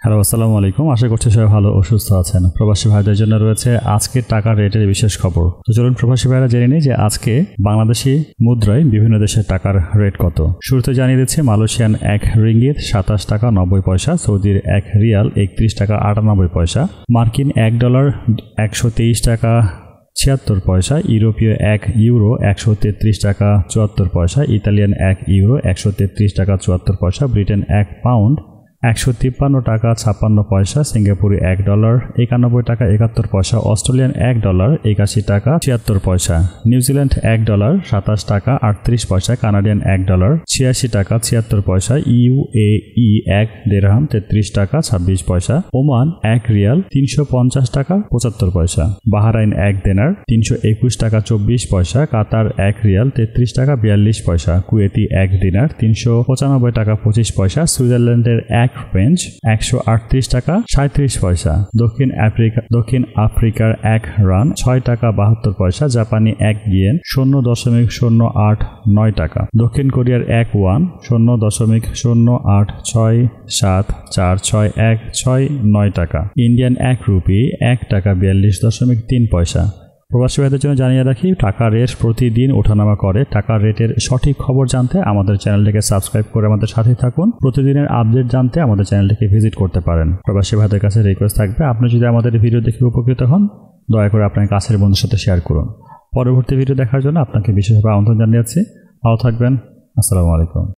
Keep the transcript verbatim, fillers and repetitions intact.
Hello, আসসালামু আলাইকুম। আশা করছি সবাই ভালো ও সুস্থ আছেন। প্রবাসী ভাইদের জন্য রয়েছে আজকের টাকার রেটের বিশেষ খবর। তো চলুন প্রবাসী ভাইরা জেনে নিই যে আজকে বাংলাদেশি মুদ্রায় বিভিন্ন দেশের টাকার রেট কত। শুরুতে জানিয়ে দিচ্ছে মালয়েশিয়ান এক রিঙ্গিত সাতাশ টাকা নব্বই পয়সা, সৌদির এক রিয়াল একত্রিশ টাকা আটানব্বই পয়সা, মার্কিন এক ডলার একশো তেইশ টাকা ছিয়াত্তর পয়সা, ইউরোপীয় এক ইউরো একশো তেত্রিশ টাকা চুয়াত্তর পয়সা, ইতালিয়ান এক ইউরো একশো তেত্রিশ টাকা চুয়াত্তর পয়সা, ব্রিটেন এক পাউন্ড একশো তিপ্পান্ন টাকা ছাপ্পান্ন পয়সা, সিঙ্গাপুরি এক ডলার একানব্বই টাকা একাত্তর পয়সা, অস্ট্রেলিয়ান এক ডলার একাশি টাকা ছিয়াত্তর পয়সা, নিউজিল্যান্ড এক ডলার সাতাশ টাকা আটত্রিশ পয়সা, কানাডিয়ান এক ডলার ছিয়াশি টাকা ছিয়াত্তর পয়সা, ইউএই এক দেড়হাম তেত্রিশ টাকা ছাব্বিশ পয়সা, ওমান এক রিয়াল তিনশো পঞ্চাশ টাকা পঁচাত্তর পয়সা, বাহরাইন এক দেনার তিনশো একুশ টাকা চব্বিশ পয়সা, কাতার এক রিয়াল তেত্রিশ টাকা বিয়াল্লিশ পয়সা, কুয়েতি এক দিনার তিনশো পঁচানব্বই টাকা পঁচিশ পয়সা, সুইজারল্যান্ডের এক ফ্রেঞ্চ একশো আটত্রিশ টাকা সাঁত্রিশ পয়সা, দক্ষিণ আফ্রিকা দক্ষিণ আফ্রিকার এক রান ছয় টাকা বাহাত্তর পয়সা, জাপানি এক ইয়েন শূন্য দশমিক শূন্য আট নয় টাকা, দক্ষিণ কোরিয়ার এক ওয়ান শূন্য দশমিক শূন্য আট ছয় সাত চার ছয় এক ছয় নয় টাকা, ইন্ডিয়ান এক রুপি এক টাকা বিয়াল্লিশ দশমিক তিন পয়সা। প্রবাসী ভাইদের জন্য জানিয়ে রাখি, টাকার রেট প্রতিদিন ওঠানামা করে। টাকার রেটের সঠিক খবর জানতে আমাদের চ্যানেলটিকে সাবস্ক্রাইব করে আমাদের সাথে থাকুন। প্রতিদিনের আপডেট জানতে আমাদের চ্যানেলটিকে ভিজিট করতে পারেন। প্রবাসী ভাইদের কাছে রিকোয়েস্ট থাকবে, আপনি যদি আমাদের ভিডিও দেখে উপকৃত হন, দয়া করে আপনার কাছের বন্ধুর সাথে শেয়ার করুন। পরবর্তী ভিডিও দেখার জন্য আপনাকে বিশেষভাবে আমন্ত্রণ জানিয়েছি। ভালো থাকবেন। আসসালামু আলাইকুম।